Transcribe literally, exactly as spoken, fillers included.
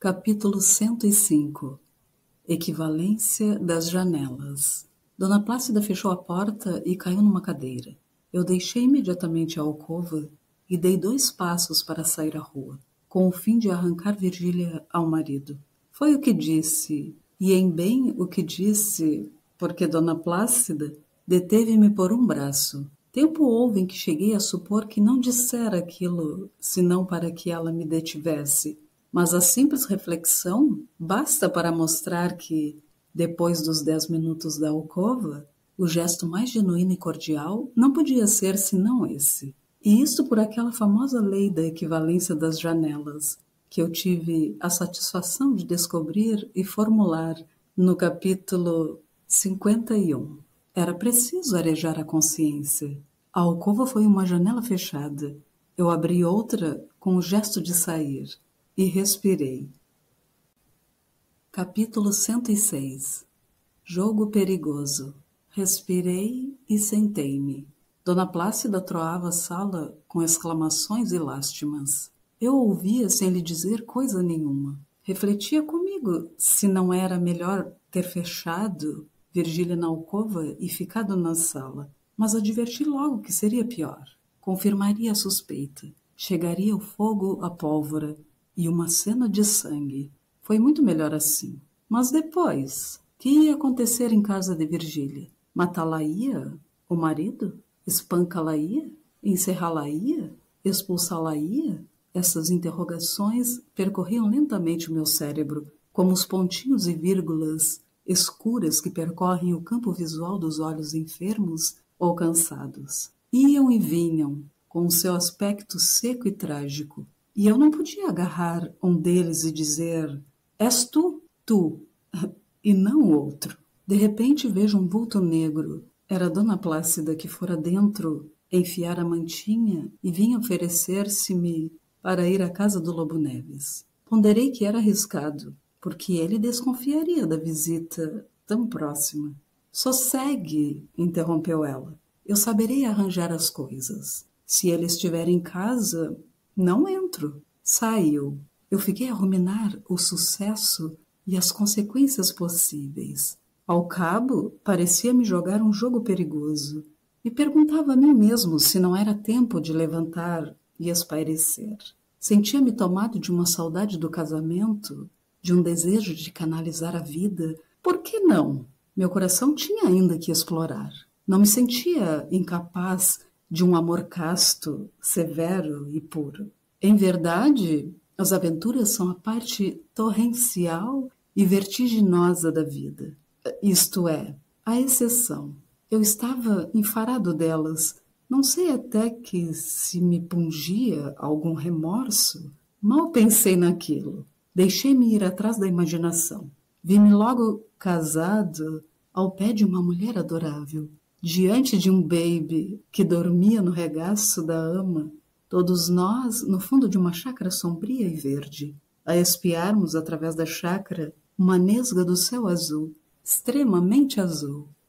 Capítulo cento e cinco. Equivalência das janelas. Dona Plácida fechou a porta e caiu numa cadeira. Eu deixei imediatamente a alcova e dei dois passos para sair à rua, com o fim de arrancar Virgília ao marido. Foi o que disse, e em bem o que disse, porque Dona Plácida deteve-me por um braço. Tempo houve em que cheguei a supor que não dissera aquilo, senão para que ela me detivesse. Mas a simples reflexão basta para mostrar que, depois dos dez minutos da alcova, o gesto mais genuíno e cordial não podia ser senão esse. E isto por aquela famosa lei da equivalência das janelas, que eu tive a satisfação de descobrir e formular no capítulo cinquenta e um. Era preciso arejar a consciência. A alcova foi uma janela fechada. Eu abri outra com o gesto de sair. E respirei. Capítulo cento e seis. Jogo perigoso. Respirei e sentei-me. Dona Plácida troava a sala com exclamações e lástimas. Eu ouvia sem lhe dizer coisa nenhuma. Refletia comigo se não era melhor ter fechado Virgília na alcova e ficado na sala. Mas adverti logo que seria pior. Confirmaria a suspeita. Chegaria o fogo à pólvora e uma cena de sangue. Foi muito melhor assim. Mas depois, que ia acontecer em casa de Virgília? Matá-la-ia? O marido? Espancá-la-ia? Encerrá-la-ia? Expulsá-la-ia? Essas interrogações percorriam lentamente o meu cérebro, como os pontinhos e vírgulas escuras que percorrem o campo visual dos olhos enfermos ou cansados. Iam e vinham, com o seu aspecto seco e trágico. E eu não podia agarrar um deles e dizer, és tu, tu, e não o outro. De repente vejo um vulto negro. Era Dona Plácida que fora dentro enfiar a mantinha e vinha oferecer-se-me para ir à casa do Lobo Neves. Ponderei que era arriscado, porque ele desconfiaria da visita tão próxima. Sossegue, interrompeu ela. Eu saberei arranjar as coisas. Se ele estiver em casa, não entro. Saiu. Eu fiquei a ruminar o sucesso e as consequências possíveis. Ao cabo, parecia-me jogar um jogo perigoso. E perguntava a mim mesmo se não era tempo de levantar e espairecer. Sentia-me tomado de uma saudade do casamento, de um desejo de canalizar a vida. Por que não? Meu coração tinha ainda que explorar. Não me sentia incapaz de um amor casto, severo e puro. Em verdade, as aventuras são a parte torrencial e vertiginosa da vida. Isto é, a exceção. Eu estava enfarado delas. Não sei até que se me pungia algum remorso. Mal pensei naquilo. Deixei-me ir atrás da imaginação. Vi-me logo casado ao pé de uma mulher adorável. Diante de um baby que dormia no regaço da ama, todos nós no fundo de uma chácara sombria e verde, a espiarmos através da chácara uma nesga do céu azul, extremamente azul.